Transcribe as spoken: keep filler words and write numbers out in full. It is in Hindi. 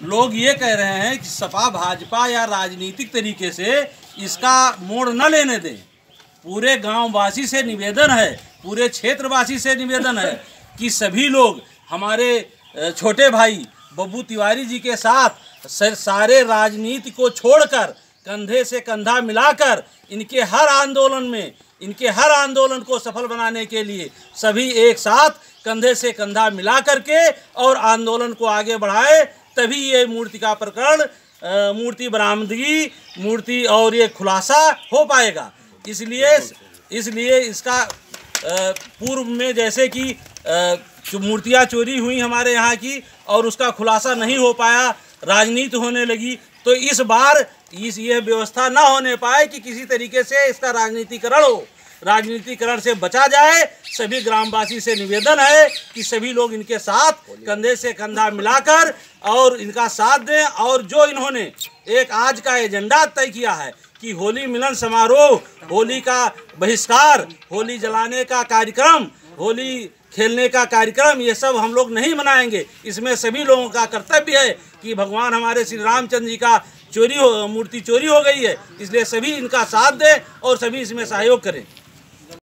लोग ये कह रहे हैं कि सपा भाजपा या राजनीतिक तरीके से इसका मोड़ न लेने दें। पूरे गांववासी से निवेदन है, पूरे क्षेत्रवासी से निवेदन है कि सभी लोग हमारे छोटे भाई बब्बू तिवारी जी के साथ सारे राजनीति को छोड़कर कंधे से कंधा मिलाकर इनके हर आंदोलन में इनके हर आंदोलन को सफल बनाने के लिए सभी एक साथ कंधे से कंधा मिला करके और आंदोलन को आगे बढ़ाए, तभी ये मूर्ति का प्रकरण, मूर्ति बरामदगी, मूर्ति और ये खुलासा हो पाएगा। इसलिए इसलिए इसका पूर्व में जैसे कि जो मूर्तियाँ चोरी हुई हमारे यहाँ की और उसका खुलासा नहीं हो पाया, राजनीति होने लगी, तो इस बार इस ये व्यवस्था ना होने पाए कि किसी तरीके से इसका राजनीतिकरण हो, राजनीतिकरण से बचा जाए। सभी ग्रामवासी से निवेदन है कि सभी लोग इनके साथ कंधे से कंधा मिलाकर और इनका साथ दें। और जो इन्होंने एक आज का एजेंडा तय किया है कि होली मिलन समारोह, होली का बहिष्कार, होली जलाने का कार्यक्रम, होली खेलने का कार्यक्रम, ये सब हम लोग नहीं मनाएंगे। इसमें सभी लोगों का कर्तव्य है कि भगवान हमारे श्री रामचंद्र जी का चोरी हो मूर्ति चोरी हो गई है, इसलिए सभी इनका साथ दें और सभी इसमें सहयोग करें।